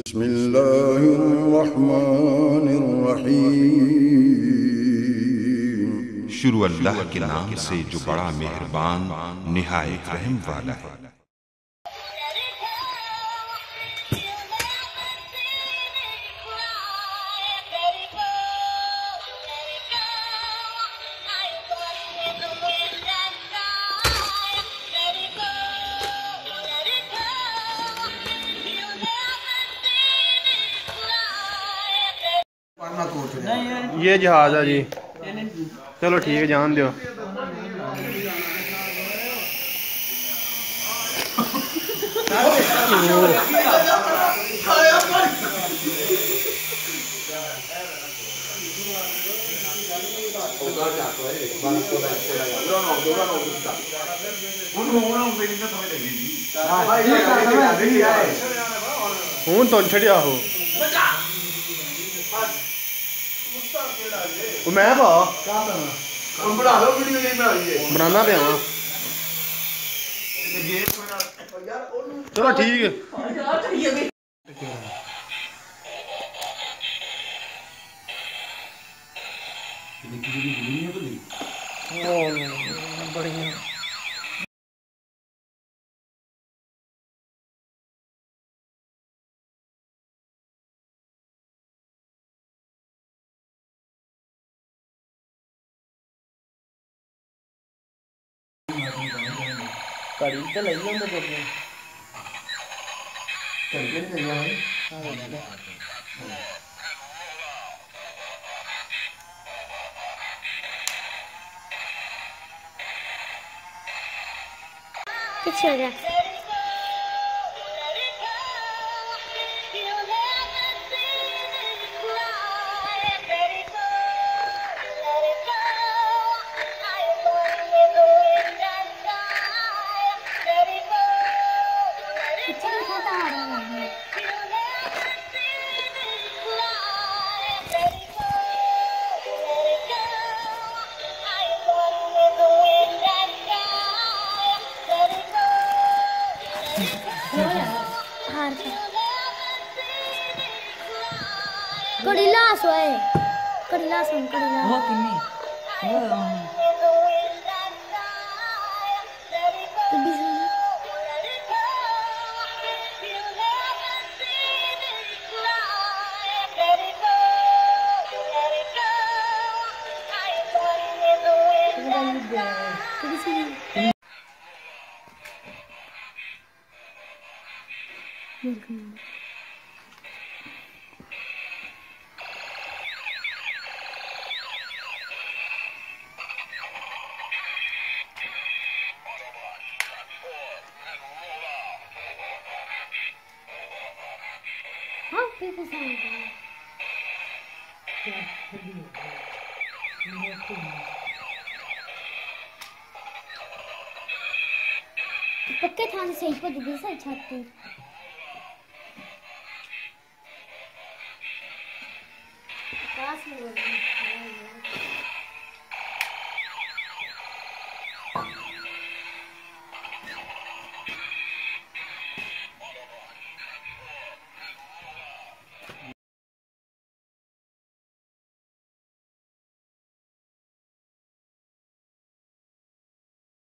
बिस्मिल्लाहिर्रहमानिर्रहीम। शुरू अल्लाह के नाम से जो बड़ा मेहरबान निहायत रहम वाला है। ये जहाज है जी। चलो ठीक है, जान दो। हूं तो छड़िया हो मैं बनाना पे आवा। चलो ठीक है। बढ़िया। कड़ी तो लगी होंगे जो चलते नहीं भाई। पीछे हो जा। कड़ीलास है, कड़ीलास हम कड़ीलास वो किन्नी वो तो बिजली हाँ people sound पक्के थाने से ऊपर दूसरा छत पे पास में